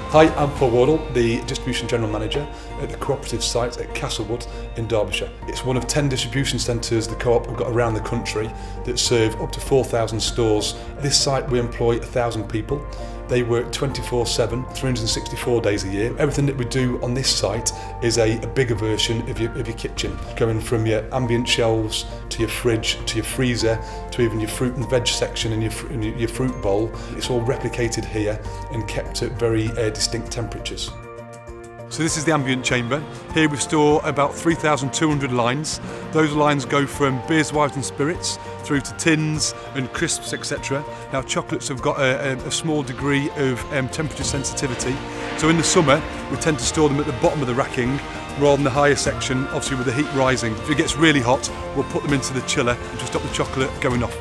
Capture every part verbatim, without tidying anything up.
Hi, I'm Paul Wardle, the Distribution General Manager at the Co-operative site at Castleford in Derbyshire. It's one of ten distribution centres the Co-op have got around the country that serve up to four thousand stores. At this site we employ one thousand people. They work twenty-four seven, three hundred and sixty-four days a year. Everything that we do on this site is a, a bigger version of your, of your kitchen, going from your ambient shelves to your fridge to your freezer to even your fruit and veg section and your, and your fruit bowl. It's all replicated here and kept at very uh, distinct temperatures. So this is the ambient chamber. Here we store about three thousand two hundred lines. Those lines go from beers, wines and spirits through to tins and crisps, et cetera. Now chocolates have got a, a, a small degree of um, temperature sensitivity. So in the summer we tend to store them at the bottom of the racking rather than the higher section, obviously with the heat rising. If it gets really hot, we'll put them into the chiller to stop the chocolate going off.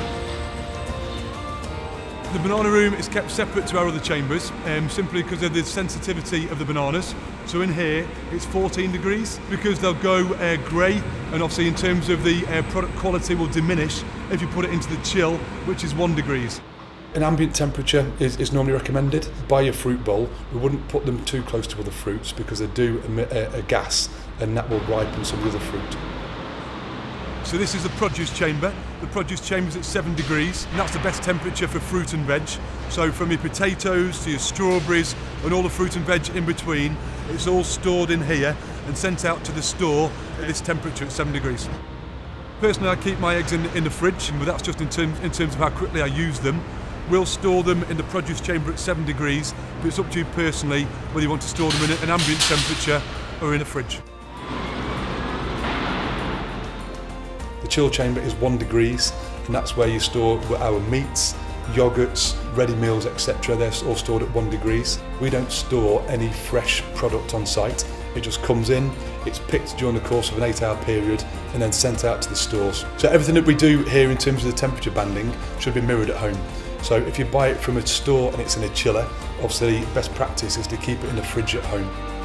The banana room is kept separate to our other chambers, um, simply because of the sensitivity of the bananas. So in here it's fourteen degrees, because they'll go uh, grey, and obviously in terms of the uh, product quality will diminish if you put it into the chill, which is one degrees. An ambient temperature is, is normally recommended. By your fruit bowl, we wouldn't put them too close to other fruits because they do emit a, a gas, and that will ripen some of the other fruit. So this is the produce chamber. The produce chamber is at seven degrees, and that's the best temperature for fruit and veg. So from your potatoes to your strawberries and all the fruit and veg in between, it's all stored in here and sent out to the store at this temperature at seven degrees. Personally, I keep my eggs in, in the fridge, but that's just in terms, in terms of how quickly I use them. We'll store them in the produce chamber at seven degrees, but it's up to you personally whether you want to store them in an ambient temperature or in a fridge. The chill chamber is one degrees, and that's where you store our meats, yogurts, ready meals, et cetera. They're all stored at one degrees. We don't store any fresh product on site. It just comes in, it's picked during the course of an eight hour period and then sent out to the stores. So everything that we do here in terms of the temperature banding should be mirrored at home. So if you buy it from a store and it's in a chiller, obviously best practice is to keep it in the fridge at home.